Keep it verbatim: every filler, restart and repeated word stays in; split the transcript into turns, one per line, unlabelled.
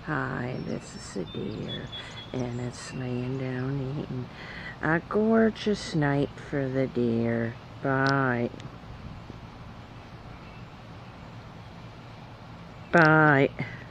Hi, this is a deer, and it's laying down eating. A gorgeous night for the deer. Bye. Bye.